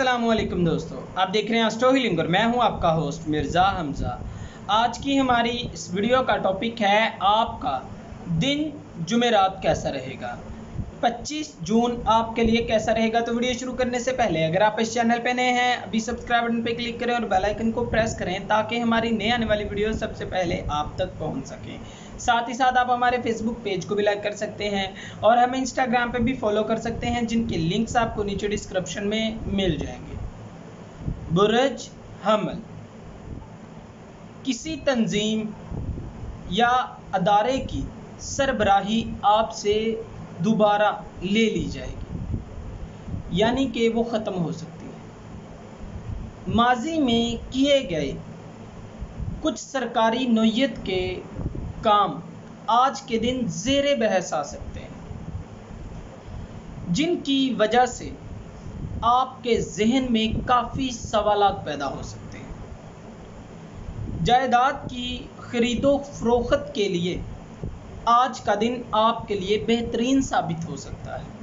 अस्सलाम वालेकुम दोस्तों, आप देख रहे हैं एस्ट्रो हीलिंग और मैं हूं आपका होस्ट मिर्ज़ा हमज़ा। आज की हमारी इस वीडियो का टॉपिक है आपका दिन जुमेरात कैसा रहेगा। 25 जून आपके लिए कैसा रहेगा। तो वीडियो शुरू करने से पहले अगर आप इस चैनल पे नए हैं अभी सब्सक्राइब बटन पे क्लिक करें और बेल आइकन को प्रेस करें ताकि हमारी नई आने वाली वीडियो सबसे पहले आप तक पहुंच सकें। साथ ही साथ आप हमारे फेसबुक पेज को भी लाइक कर सकते हैं और हमें इंस्टाग्राम पे भी फॉलो कर सकते हैं जिनके लिंक्स आपको नीचे डिस्क्रिप्शन में मिल जाएंगे। बुर्ज हमल, किसी तंजीम या अदारे की सरबराही आपसे दोबारा ले ली जाएगी, यानी कि वो ख़त्म हो सकती है। माजी में किए गए कुछ सरकारी नौयत के काम आज के दिन ज़ेरे बहस आ सकते हैं, जिनकी वजह से आपके जहन में काफ़ी सवालात पैदा हो सकते हैं। जायदाद की खरीदो फरोख्त के लिए आज का दिन आपके लिए बेहतरीन साबित हो सकता है।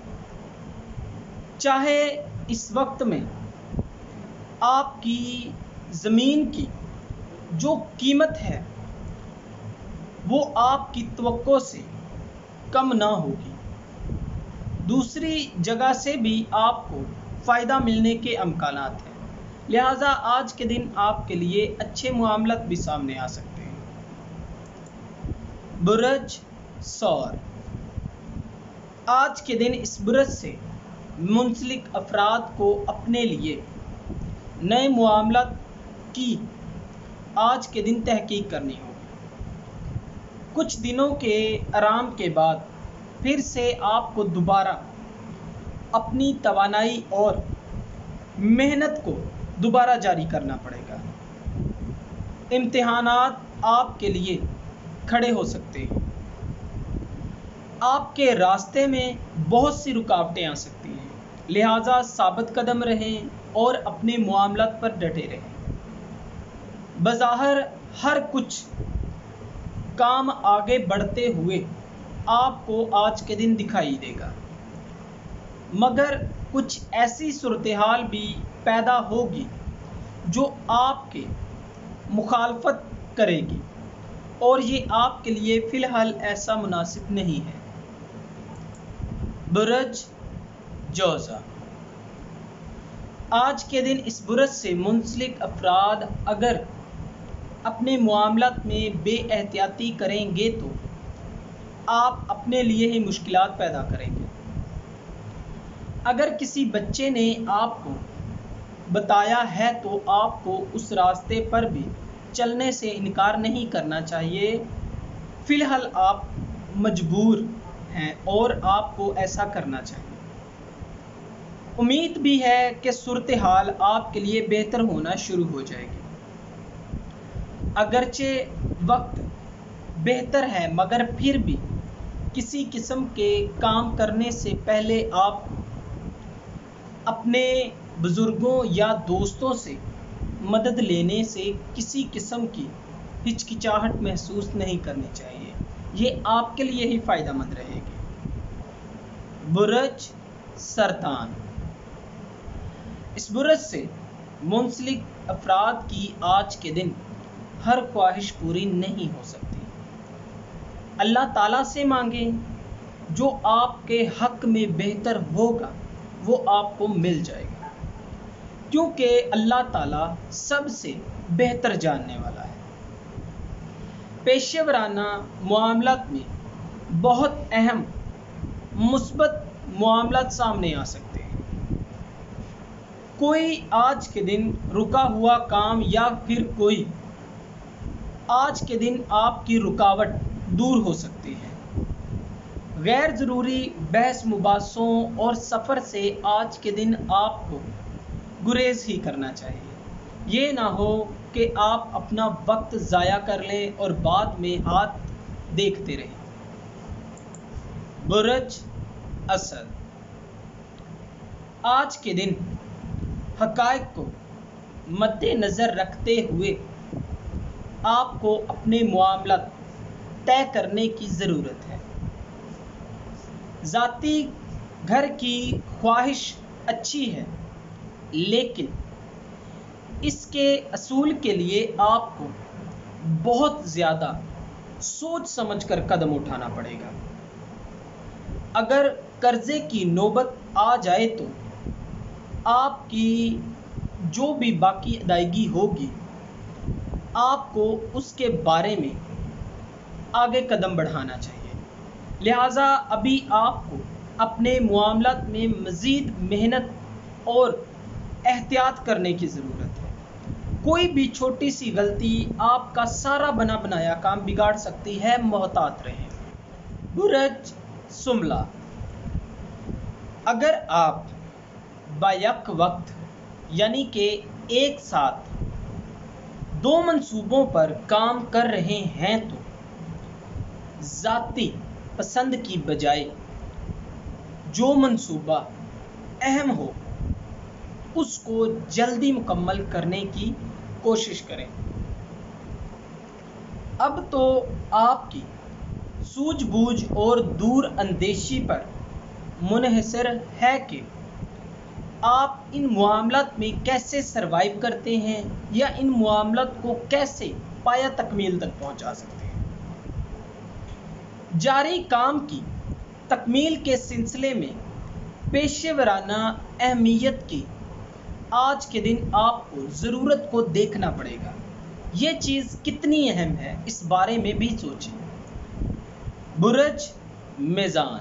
चाहे इस वक्त में आपकी ज़मीन की जो कीमत है वो आपकी तवक्को से कम ना होगी, दूसरी जगह से भी आपको फ़ायदा मिलने के अमकानात हैं, लिहाजा आज के दिन आपके लिए अच्छे मामलात भी सामने आ सकते हैं। बुर्ज सौर, आज के दिन इस बुर्ज से मुंसलिक अफराद को अपने लिए नए मामलात की आज के दिन तहकीक करनी होगी। कुछ दिनों के आराम के बाद फिर से आपको दोबारा अपनी तवानाई और मेहनत को दोबारा जारी करना पड़ेगा। इम्तिहानात आपके लिए खड़े हो सकते हैं। आपके रास्ते में बहुत सी रुकावटें आ सकती हैं, लिहाजा साबित कदम रहें और अपने मामलात पर डटे रहें। बज़ाहिर हर कुछ काम आगे बढ़ते हुए आपको आज के दिन दिखाई देगा, मगर कुछ ऐसी सूरत हाल भी पैदा होगी जो आपके मुखालफत करेगी और ये आपके लिए फ़िलहाल ऐसा मुनासिब नहीं है। बुर्ज जोज़ा, आज के दिन इस बुर्ज से मुंसलिक अफराद अगर अपने मामलात में बेएहतियाती करेंगे तो आप अपने लिए ही मुश्किलात पैदा करेंगे। अगर किसी बच्चे ने आपको बताया है तो आपको उस रास्ते पर भी चलने से इनकार नहीं करना चाहिए। फ़िलहाल आप मजबूर हैं और आपको ऐसा करना चाहिए। उम्मीद भी है कि सूरत हाल आपके लिए बेहतर होना शुरू हो जाएगी। अगरचे वक्त बेहतर है मगर फिर भी किसी किस्म के काम करने से पहले आप अपने बुज़ुर्गों या दोस्तों से मदद लेने से किसी किस्म की हिचकिचाहट महसूस नहीं करनी चाहिए, ये आपके लिए ही फ़ायदेमंद रहेगी। बुर्ज सरतान, इस बुर्ज से मुंसलिक अफराद की आज के दिन हर ख्वाहिश पूरी नहीं हो सकती। अल्लाह ताला से मांगें, जो आपके हक़ में बेहतर होगा वो आपको मिल जाएगा, क्योंकि अल्लाह ताला सबसे बेहतर जानने वाला है। पेशेवराना मामलात में बहुत अहम मुस्बत मामलात सामने आ सकते हैं। कोई आज के दिन रुका हुआ काम या फिर कोई आज के दिन आपकी रुकावट दूर हो सकती है। गैर ज़रूरी बहस मुबासों और सफ़र से आज के दिन आपको गुरेज ही करना चाहिए। ये ना हो कि आप अपना वक्त ज़ाया कर लें और बाद में हाथ देखते रहें। बुर्ज असद, आज के दिन हक़ाइक़ को मद्देनज़र रखते हुए आपको अपने मामलात तय करने की ज़रूरत है। ज़ाती घर की ख्वाहिश अच्छी है لیکن اس کے اصول کے لیے آپ کو بہت زیادہ سوچ سمجھ کر قدم اٹھانا پڑے گا۔ اگر قرضے کی نوبت آ جائے تو آپ کی جو بھی باقی ادائیگی ہوگی، آپ کو اس کے بارے میں آگے قدم بڑھانا چاہیے۔ لہٰذا ابھی آپ کو اپنے معاملات میں مزید محنت اور احتیاط کرنے کی ضرورت ہے۔ کوئی بھی چھوٹی سی غلطی آپ کا سارا بنا بنایا کام بگاڑ سکتی ہے، محتاط رہیں۔ برج سملہ، اگر آپ بیک وقت یعنی کہ ایک ساتھ دو منصوبوں پر کام کر رہے ہیں تو ذاتی پسند کی بجائے جو منصوبہ اہم ہو اس کو جلدی مکمل کرنے کی کوشش کریں۔ اب تو آپ کی سوجھ بوجھ اور دور اندیشی پر منحصر ہے کہ آپ ان معاملات میں کیسے سروائیو کرتے ہیں یا ان معاملات کو کیسے پایہ تکمیل تک پہنچا سکتے ہیں۔ جاری کام کی تکمیل کے سلسلے میں پیشہ ورانہ اہمیت کی آج کے دن آپ کو ضرورت کو دیکھنا پڑے گا۔ یہ چیز کتنی اہم ہے اس بارے میں بھی سوچیں۔ برج میزان،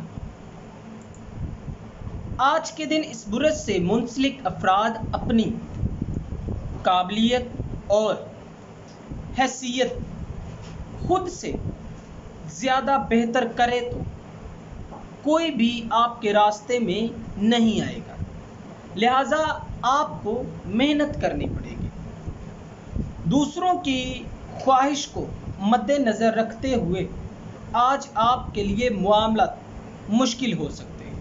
آج کے دن اس برج سے منسلک افراد اپنی قابلیت اور حیثیت خود سے زیادہ بہتر کرے تو کوئی بھی آپ کے راستے میں نہیں آئے گا، لہٰذا آپ کو محنت کرنی پڑے گی۔ دوسروں کی خواہش کو مد نظر رکھتے ہوئے آج آپ کے لیے معاملات مشکل ہو سکتے ہیں۔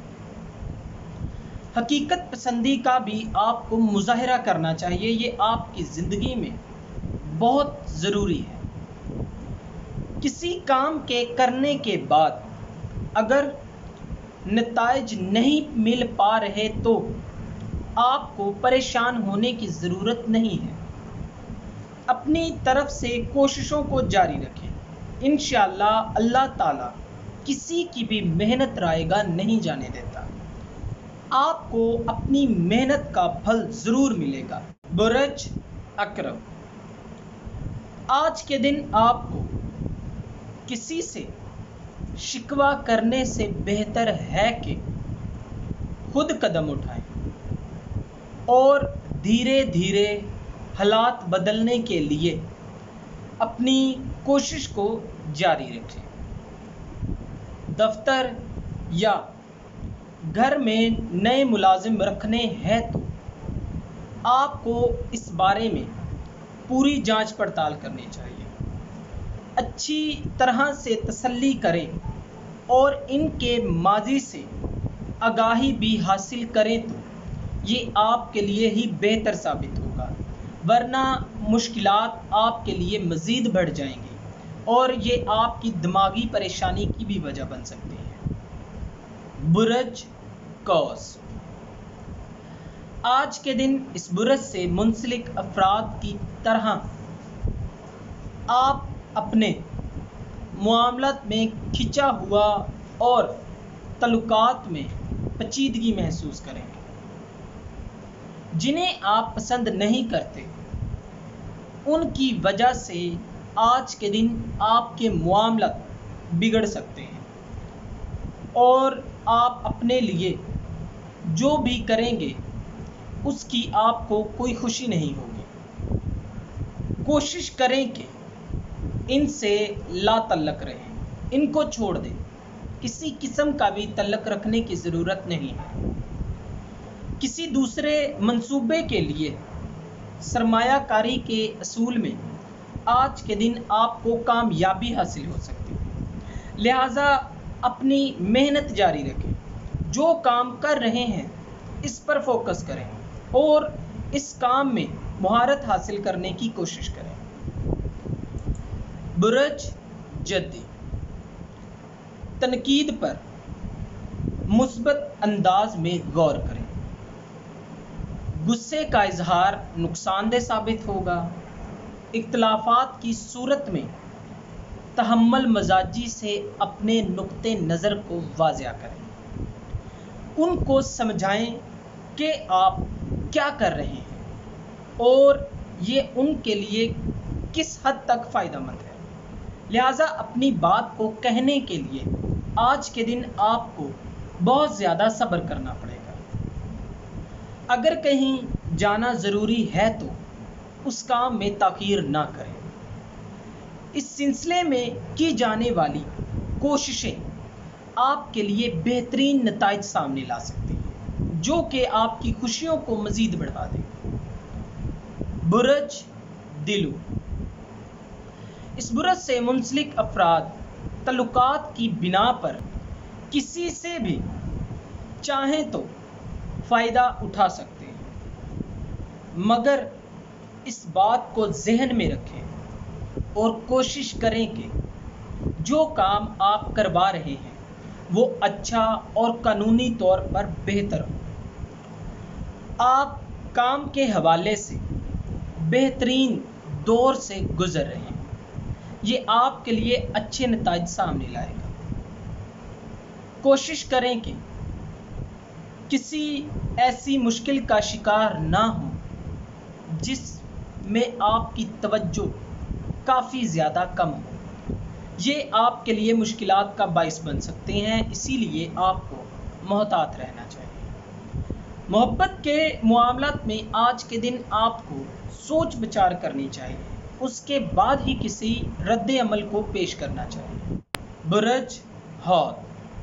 حقیقت پسندی کا بھی آپ کو مظاہرہ کرنا چاہیے، یہ آپ کی زندگی میں بہت ضروری ہے۔ کسی کام کے کرنے کے بعد اگر نتائج نہیں مل پا رہے تو آپ کو پریشان ہونے کی ضرورت نہیں ہے۔ اپنی طرف سے کوششوں کو جاری رکھیں، انشاءاللہ اللہ تعالیٰ کسی کی بھی محنت رائے گا نہیں جانے دیتا۔ آپ کو اپنی محنت کا پھل ضرور ملے گا۔ برج عقرب، آج کے دن آپ کو کسی سے شکوہ کرنے سے بہتر ہے کہ خود قدم اٹھائیں اور دھیرے دھیرے حالات بدلنے کے لیے اپنی کوشش کو جاری رکھیں۔ دفتر یا گھر میں نئے ملازم رکھنے ہیں تو آپ کو اس بارے میں پوری جانچ پڑتال کرنی چاہیے۔ اچھی طرح سے تسلی کریں اور ان کے ماضی سے آگاہی بھی حاصل کریں تو یہ آپ کے لیے ہی بہتر ثابت ہوگا، ورنہ مشکلات آپ کے لیے مزید بڑھ جائیں گی اور یہ آپ کی دماغی پریشانی کی بھی وجہ بن سکتی ہیں۔ برج قوس، آج کے دن اس برج سے منسلک افراد کی طرح آپ اپنے معاملات میں کھنچا ہوا اور تعلقات میں پیچیدگی محسوس کریں گے۔ جنہیں آپ پسند نہیں کرتے ان کی وجہ سے آج کے دن آپ کے معاملات بگڑ سکتے ہیں اور آپ اپنے لیے جو بھی کریں گے اس کی آپ کو کوئی خوشی نہیں ہوگی۔ کوشش کریں کہ ان سے لا تعلق رہیں، ان کو چھوڑ دیں، کسی قسم کا بھی تعلق رکھنے کی ضرورت نہیں ہے۔ کسی دوسرے منصوبے کے لیے سرمایہ کاری کے اصول میں آج کے دن آپ کو کامیابی حاصل ہو سکتی ہے، لہٰذا اپنی محنت جاری رکھیں۔ جو کام کر رہے ہیں اس پر فوکس کریں اور اس کام میں مہارت حاصل کرنے کی کوشش کریں۔ برج جدی، تنقید پر مثبت انداز میں غور کریں۔ गुस्से का इजहार नुकसानदेह साबित होगा। इख्तिलाफात की सूरत में तहम्मुल मजाजी से अपने नुक्ते नज़र को वाज़ेह करें। उनको समझाएं कि आप क्या कर रहे हैं और ये उनके लिए किस हद तक फ़ायदेमंद है। लिहाजा अपनी बात को कहने के लिए आज के दिन आपको बहुत ज़्यादा सब्र करना पड़ेगा। अगर कहीं जाना ज़रूरी है तो उस काम में ताख़ीर ना करें। इस सिलसिले में की जाने वाली कोशिशें आपके लिए बेहतरीन नताइज सामने ला सकती हैं, जो कि आपकी खुशियों को मज़ीद बढ़ा दें। बुरज दिलू, इस बुरज से मुंसलिक अफराद तल्लुकात की बिना पर किसी से भी चाहें तो फ़ायदा उठा सकते हैं, मगर इस बात को जहन में रखें और कोशिश करें कि जो काम आप करवा रहे हैं वो अच्छा और कानूनी तौर पर बेहतर हो। आप काम के हवाले से बेहतरीन दौर से गुजर रहे हैं, ये आपके लिए अच्छे नताइज सामने लाएगा। कोशिश करें कि किसी ऐसी मुश्किल का शिकार ना हो जिसमें आपकी तवज्जो काफ़ी ज़्यादा कम हो। ये आपके लिए मुश्किलात का बाइस बन सकते हैं, इसीलिए आपको मोहतात रहना चाहिए। मोहब्बत के मामलात में आज के दिन आपको सोच विचार करनी चाहिए, उसके बाद ही किसी रद्द अमल को पेश करना चाहिए। बुरज हौद,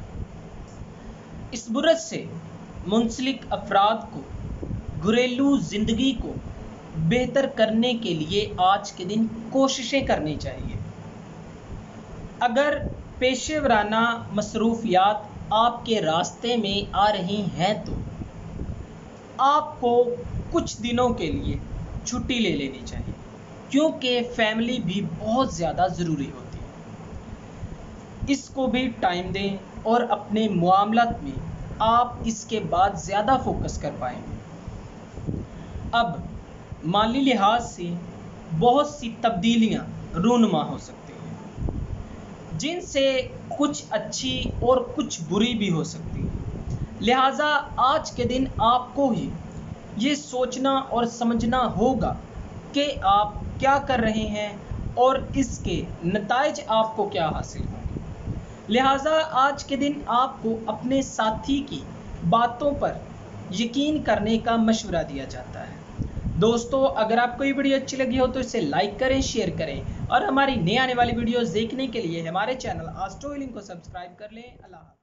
इस बुरज से मुंसलिक अफराद को घरेलू ज़िंदगी को बेहतर करने के लिए आज के दिन कोशिशें करनी चाहिए। अगर पेशेवराना मसरूफियात आपके रास्ते में आ रही हैं तो आपको कुछ दिनों के लिए छुट्टी ले लेनी चाहिए, क्योंकि फैमिली भी बहुत ज़्यादा ज़रूरी होती है। इसको भी टाइम दें और अपने मामलात में आप इसके बाद ज़्यादा फोकस कर पाएंगे। अब माली लिहाज से बहुत सी तब्दीलियां रूनुमा हो सकती हैं, जिनसे कुछ अच्छी और कुछ बुरी भी हो सकती है। लिहाजा आज के दिन आपको ही ये सोचना और समझना होगा कि आप क्या कर रहे हैं और इसके नताइज आपको क्या हासिल होंगे। लिहाजा आज के दिन आपको अपने साथी की बातों पर यकीन करने का मशवरा दिया जाता है। दोस्तों, अगर आपको ये वीडियो अच्छी लगी हो तो इसे लाइक करें, शेयर करें और हमारी नई आने वाली वीडियोस देखने के लिए हमारे चैनल एस्ट्रो हीलिंग को सब्सक्राइब कर लें। अल्लाह।